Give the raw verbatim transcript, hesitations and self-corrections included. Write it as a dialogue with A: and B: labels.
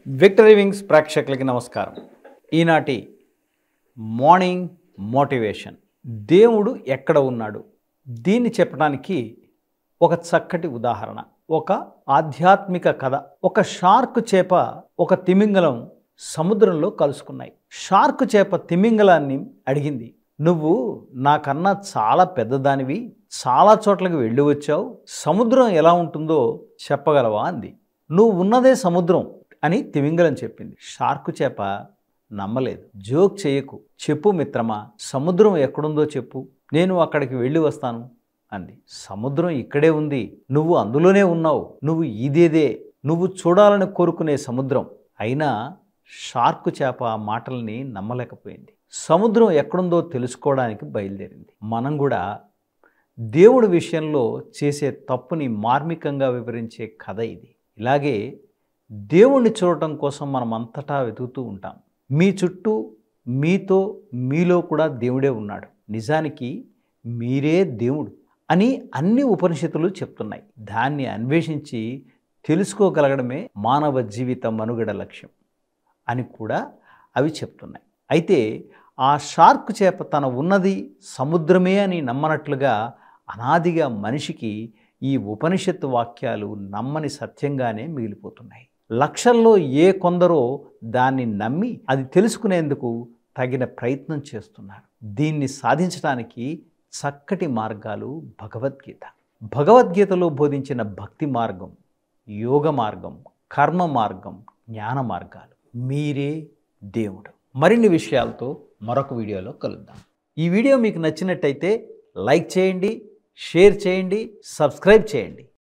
A: విక్టరీవింగ్స్ ప్రేక్షకులకి నమస్కారం. ఈనాటి మార్నింగ్ మోటివేషన్ దేవుడు ఎక్కడ ఉన్నాడు దీన్ని చెప్పడానికి ఒక చక్కటి ఉదాహరణ, ఒక ఆధ్యాత్మిక కథ. ఒక షార్క్ చేప ఒక తిమింగలం సముద్రంలో కలుసుకున్నాయి. షార్క్ చేప తిమింగలాన్ని అడిగింది, నువ్వు నాకన్నా చాలా పెద్దదానివి, చాలా చోట్లకి వెళ్ళి వచ్చావు, సముద్రం ఎలా ఉంటుందో చెప్పగలవా అంది. నువ్వు ఉన్నదే సముద్రం అని తిమింగలం చెప్పింది. షార్క్ చేప నమ్మలేదు. జోక్ చేయకు, చెప్పు మిత్రమా, సముద్రం ఎక్కడుందో చెప్పు, నేను అక్కడికి వెళ్ళి వస్తాను అంది. సముద్రం ఇక్కడే ఉంది, నువ్వు అందులోనే ఉన్నావు, నువ్వు ఇదేదే, నువ్వు చూడాలని కోరుకునే సముద్రం. అయినా షార్క్ చేప ఆ మాటల్ని నమ్మలేకపోయింది. సముద్రం ఎక్కడుందో తెలుసుకోవడానికి బయలుదేరింది. మనం కూడా దేవుడి విషయంలో చేసే తప్పుని మార్మికంగా వివరించే కథ ఇది. ఇలాగే దేవుణ్ణి చూడటం కోసం మనం అంతటా వెతుకుతూ ఉంటాం. మీ చుట్టూ, మీతో, మీలో కూడా దేవుడే ఉన్నాడు. నిజానికి మీరే దేవుడు అని అన్ని ఉపనిషత్తులు చెప్తున్నాయి. దాన్ని అన్వేషించి తెలుసుకోగలగడమే మానవ జీవిత మనుగడ లక్ష్యం అని కూడా అవి చెప్తున్నాయి. అయితే ఆ షార్క్ చేప తన ఉన్నది సముద్రమే అని నమ్మనట్లుగా అనాదిగా మనిషికి ఈ ఉపనిషత్తు వాక్యాలు నమ్మని సత్యంగానే మిగిలిపోతున్నాయి. లక్షల్లో ఏ కొందరో దాన్ని నమ్మి అది తెలుసుకునేందుకు తగిన ప్రయత్నం చేస్తున్నారు. దీన్ని సాధించడానికి చక్కటి మార్గాలు భగవద్గీత. భగవద్గీతలో బోధించిన భక్తి మార్గం, యోగ మార్గం, కర్మ మార్గం, జ్ఞాన మార్గాలు. మీరే దేవుడు. మరిన్ని విషయాలతో మరొక వీడియోలో కలుద్దాం. ఈ వీడియో మీకు నచ్చినట్టయితే లైక్ చేయండి, షేర్ చేయండి, సబ్స్క్రైబ్ చేయండి.